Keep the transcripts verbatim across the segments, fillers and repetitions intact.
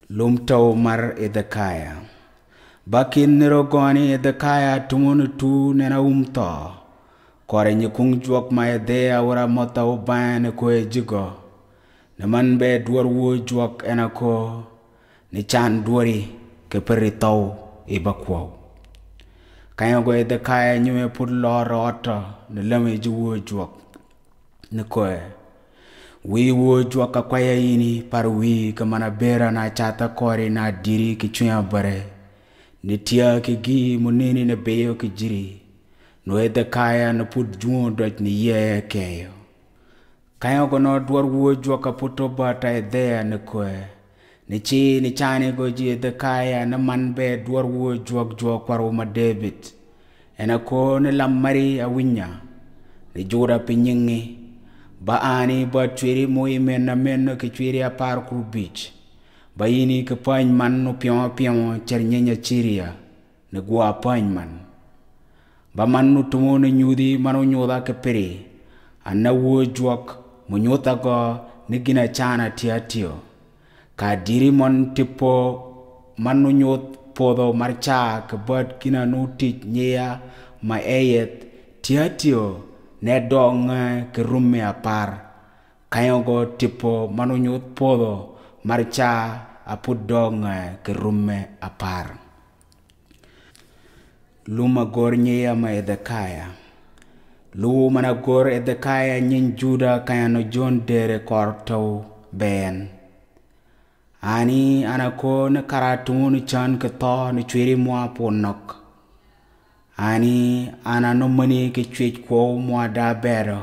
Lumtau mar Aydheea. Bakin nirogoni Aydheea tumunu tu nena umta. Kore nyikung juak ma Aydheea ura mota ubane ko ejigo. Naman be duar wo juak enako. Ni chan duari ke peritau ibakwau. Kaya go Aydheea nyume put loro ota ni lame juwo juak. Nikoe. Wi wo juaka kwaya ini par wi kamana bera na chata kore na diri ki chuya bare. Ni tia ki gi munini na beyo ki jiri. No Aydheea na put juon doj ni ye keyo. Kaya go no duar wo juaka puto bata Aydheea nikoe. Ni chi ni chani go ji Aydheea na man be duar wo juak juak kwaro ma David. Enako ni lamari awinya. Ni jura pinyingi. Ba ani ba chwiri moi mena mena ke chwiri a Parkour Beach. Ba ini ke pany man no pion pion cher nyenya chiria. Ne gua pany man. Ba man no tumo ne nyudi mano nyoda ke peri. Ana wo juak mo nyota go ni gina chana tia tio. Ka diri mon tipo man no nyot podo marcha ke bad gina no tit nyea ma eyet tia tio. Ne dong ke rume apar. Kayogo tipo manunyut podo marcha apud dong ke rume apar. Luma gornye ya ma Aydheea. Lu mana gor Aydheea nyin juda kaya no John dere korto ben. Ani anako ne karatu ni chan ke to ni chwiri mwa ponok. Ani ana no mani ke chwech ko mwa da bero.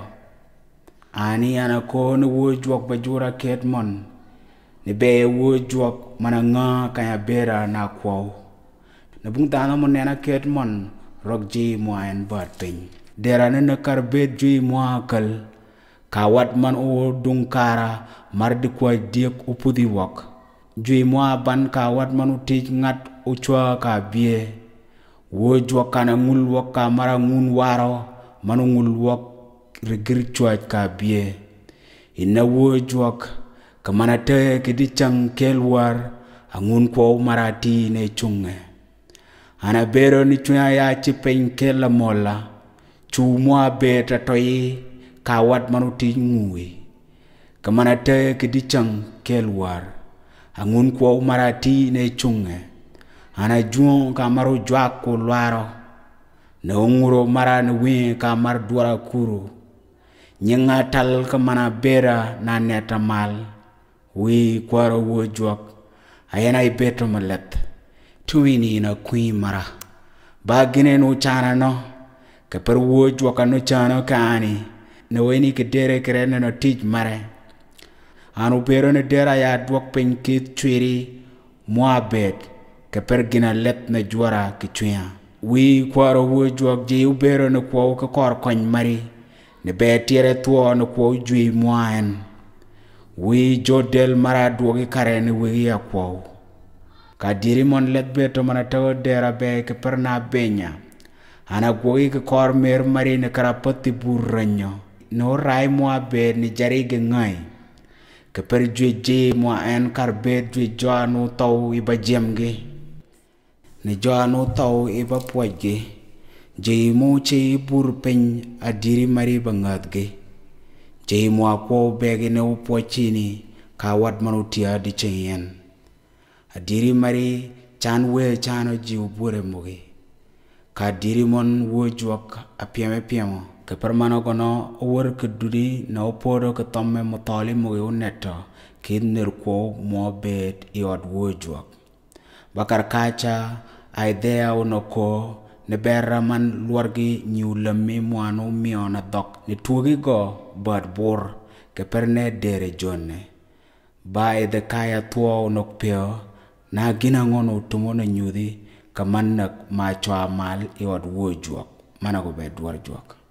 Ani ana ko ne wo juak bajura ketmon. Ne be wo juak mana nga kaya bera na kwao. Ne bung dana mo nena ketmon rok ji mwa en bat ping. Dera ne ne karbet ji mwa kal. Kawat man o dungkara mar di kwa diek upudi wak. Ji mwa ban kawat man utich ngat uchwa ka bie. Wo juak kana ngul wak ka mara ngun waro manu ngul wak rigir chuaj ka bie. Ina wo juak ka mana te kidichang kelwar angun kwa marati ne chunge. Ana bero ni chuya ya chipeng kela mola. Chu mua beta toyi kawat manu ti ngui. Ka mana te kidichang kelwar angun kwa marati ne chunge. Ana juon ka maru juak ko luaro. Ne unguro mara ne win ka mar duara kuru. Nyinga tal ka mana bera na neta mal. Wi kwaro wo juak. Ayana ibeto malet. Tuwini na kui mara. Bagine no chana no. Ka per wo juaka no chana ka ani. Ne weni ke dere kerene no tij mare. Anu pero ne dera ya duak penkit chwiri mua bet. Ke pergina let na juara ke chuya. Wi kwaro wo juak je ubero na kwao ka kor kony mari. Ne be tiere tuo na kwao jui muaen. Wi jodel mara duogi kare ne wigi ya kwao. Ka diri mon let beto mana tawo dera be ke perna benya. Ana gwogi ke kor mer mari ne karapati burranyo. No rai mua be ni jari ge ngai. Ke per jui je muaen karbet jui joa no tau iba jemge. Ne joa no tau iba puajge. Jai mo che bur peny adiri mari bangatge. Jai mo akwo bege ne upochini kawat manutia di chen. Adiri mari chan we chano ji ubure moge. Ka diri mon wo juak apiame piamo. Ke permano kono uwer kedudi na upodo ke tome motali moge uneto. Kid nirkwo mo bed iwad wo juak. Bakar kacha Aydheea unoko ne berra man luargi nyulami muano miona dok. Ni tugi go bad bor ke perne dere jone. Ba Aydheea tuo unok pio na gina ngono tumo na nyudi ka manak ma chwa mal iwad wo juak. Mana go bed duar juak.